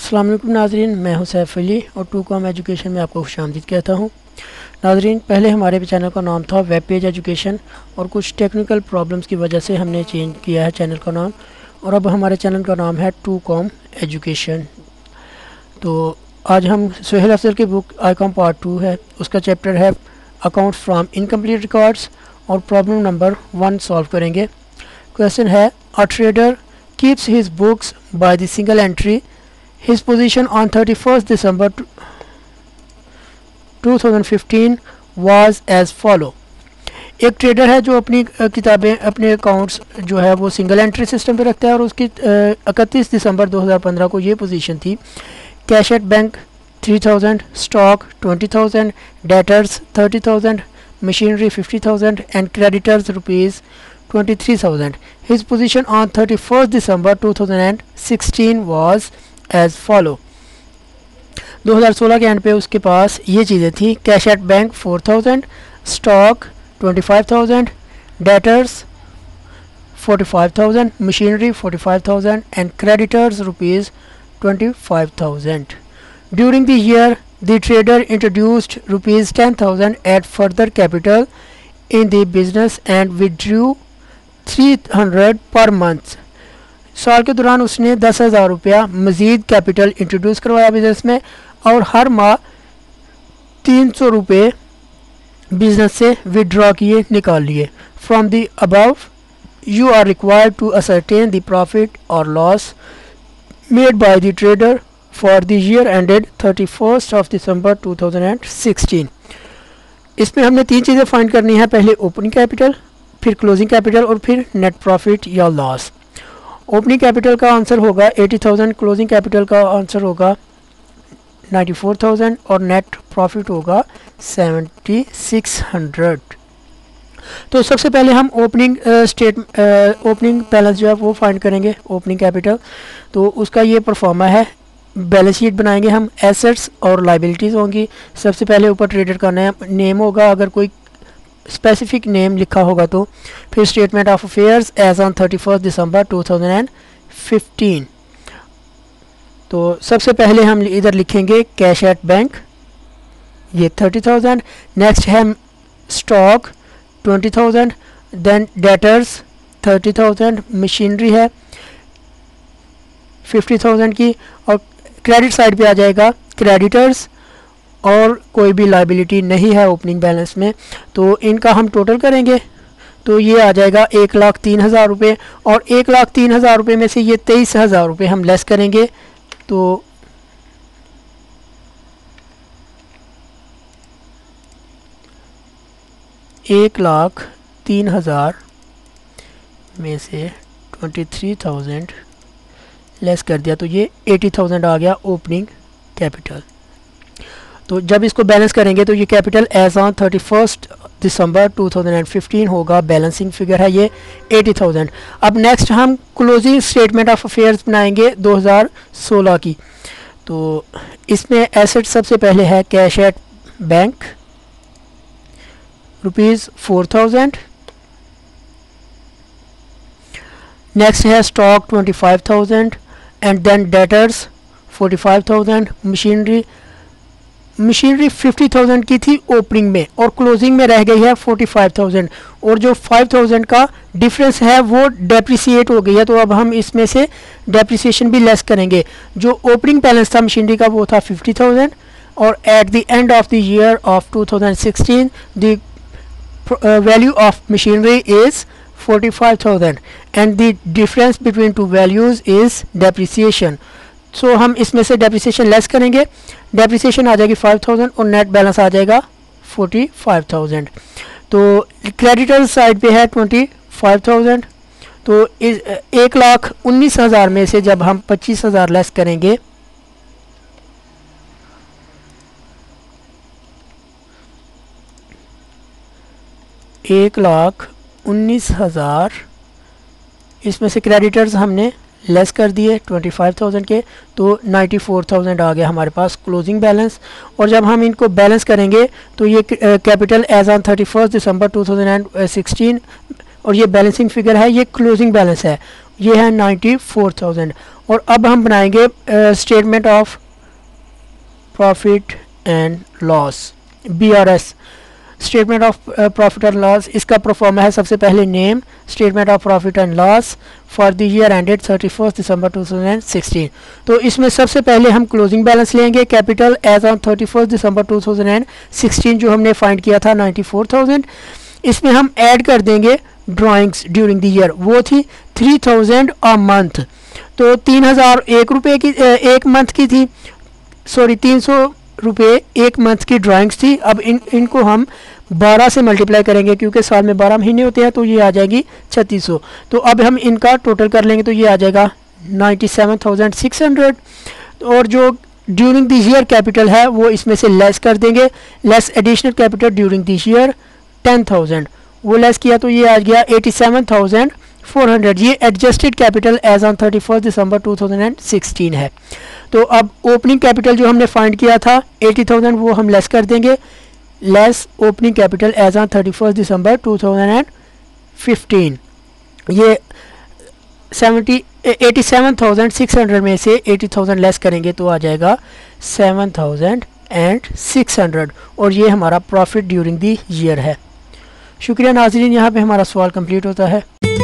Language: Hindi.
अस्सलाम वालेकुम नाज़रीन, मैं हूं सैफ अली और टू कॉम एजुकेशन में आपको खुशामदीद कहता हूं। नाज़रीन, पहले हमारे चैनल का नाम था वेब पेज एजुकेशन और कुछ टेक्निकल प्रॉब्लम्स की वजह से हमने चेंज किया है चैनल का नाम और अब हमारे चैनल का नाम है टू कॉम एजुकेशन। तो आज हम सोहेल अफजल की बुक आईकॉम पार्ट 2 है, उसका चैप्टर है अकाउंट्स फ्राम इनकम्प्लीट रिकॉर्ड्स और प्रॉब्लम नंबर 1 सॉल्व करेंगे। क्वेश्चन है, a trader keeps his books by the single entry. His position on 31st December 2015 was as follow। एक ट्रेडर है जो अपनी किताबें अपने अकाउंट्स जो है वो सिंगल एंट्री सिस्टम पे रखता है और उसकी 31 दिसंबर 2015 को ये पोजीशन थी। Cash at bank 3000, stock 20,000, debtors 30,000, machinery 50,000 and creditors rupees 23,000। His position on 31st December 2016 was as follow. 2016 के एंड पे उसके पास ये चीज़ें थी। Cash at bank 4000, stock 25,000, debtors 45,000, machinery 45,000 and creditors rupees 25,000। During the year the trader introduced rupees 10,000 at further capital in the business and withdrew 300 per month. साल के दौरान उसने 10,000 रुपया मज़ीद कैपिटल इंट्रोड्यूस करवाया बिज़नेस में और हर माह 300 रुपये बिज़नेस से विड्रॉ किए, निकाल लिए। From the above you are required to ascertain the profit और loss made by the trader for the year ended 31st of December 2016। इसमें हमने 3 चीज़ें फाइंड करनी है, पहले ओपनिंग कैपिटल, फिर क्लोजिंग कैपिटल और फिर नेट प्रॉफिट या लॉस। ओपनिंग कैपिटल का आंसर होगा 80,000, क्लोजिंग कैपिटल का आंसर होगा 94,000 और नेट प्रॉफिट होगा 7600। तो सबसे पहले हम ओपनिंग बैलेंस जो है वो फाइंड करेंगे। ओपनिंग कैपिटल तो उसका ये परफॉर्मा है। बैलेंस शीट बनाएंगे हम, एसेट्स और लाइबिलिटीज़ होंगी। सबसे पहले ऊपर ट्रेडर का नेम होगा, अगर कोई स्पेसिफिक नेम लिखा होगा तो। फिर statement of affairs as on 31st December 2015। तो सबसे पहले हम इधर लिखेंगे कैश एट बैंक, ये 30,000। नेक्स्ट है स्टॉक 20,000, देन डेटर्स 30,000, मशीनरी है 50,000 की और क्रेडिट साइड पे आ जाएगा क्रेडिटर्स और कोई भी लाइबिलिटी नहीं है ओपनिंग बैलेंस में। तो इनका हम टोटल करेंगे तो ये आ जाएगा 1,03,000 रुपये और 1,03,000 रुपये में से ये 23,000 रुपये हम लेस करेंगे। तो एक 1,03,000 में से 23,000 लेस कर दिया तो ये 80,000 आ गया ओपनिंग कैपिटल। तो जब इसको बैलेंस करेंगे तो ये capital as on 31st December 2015 होगा। बैलेंसिंग फिगर है ये 80,000। अब नेक्स्ट हम क्लोजिंग स्टेटमेंट ऑफ अफेयर्स बनाएंगे 2016 की। तो इसमें एसेट सबसे पहले है cash at bank rupees 4,000। Next है stock 25,000 and then debtors 45,000, machinery 50,000 की थी ओपनिंग में और क्लोजिंग में रह गई है 45,000 और जो 5,000 का डिफरेंस है वो डेप्रिसिएट हो गई है। तो अब हम इसमें से डेप्रिसिएशन भी लेस करेंगे। जो ओपनिंग बैलेंस था मशीनरी का वो था 50,000 और at the end of the year of 2016 the value of machinery is 45,000 and the difference between two values is depreciation. So हम इसमें से डेप्रिसिएशन लेस करेंगे, डेप्रिसिएशन आ जाएगी 5,000 और नेट बैलेंस आ जाएगा 45,000। तो क्रेडिटर साइड पे है 25,000। तो 1,19,000 में से जब हम 25,000 लेस करेंगे एक 1,19,000 इसमें से क्रेडिटर्स हमने लेस कर दिए 25,000 के, तो 94,000 आ गया हमारे पास क्लोजिंग बैलेंस। और जब हम इनको बैलेंस करेंगे तो ये कैपिटल एज ऑन 31st दिसंबर 2016 और ये बैलेंसिंग फिगर है, ये क्लोजिंग बैलेंस है, ये है 94,000। और अब हम बनाएंगे statement of profit and loss, BRS, statement of profit and loss. इसका प्रोफॉर्मा है सबसे पहले name, statement of profit and loss for the year ended 31 December 2016। तो इसमें सबसे पहले हम क्लोजिंग बैलेंस लेंगे, कैपिटल एज ऑन 31 दिसंबर 2016 जो हमने फाइंड किया था 94,000। इसमें हम ऐड कर देंगे ड्राइंग्स ड्यूरिंग द ईयर, वो थी 3,000 अ मंथ, तो 3,001 रुपये की एक मंथ की थी, सॉरी 300 रुपये एक मंथ की ड्राइंग्स थी। अब इनको हम 12 से मल्टीप्लाई करेंगे क्योंकि साल में 12 महीने होते हैं, तो ये आ जाएगी 3600। तो अब हम इनका टोटल कर लेंगे तो ये आ जाएगा 97,600। और जो ड्यूरिंग दिस ईयर कैपिटल है वो इसमें से लेस कर देंगे, less additional capital during this year 10,000, वो लेस किया तो ये आ गया 87,400। ये adjusted capital as on 31 December 2016 है। तो अब ओपनिंग कैपिटल जो हमने फाइंड किया था 80,000 वो हम लेस कर देंगे, less opening capital as on 31 दिसंबर 2015। ये 87,600 में से 80,000 लेस करेंगे तो आ जाएगा 7,600 और ये हमारा प्रॉफिट ड्यूरिंग दी ईयर है। शुक्रिया नाज़रीन, यहाँ पे हमारा सवाल कंप्लीट होता है।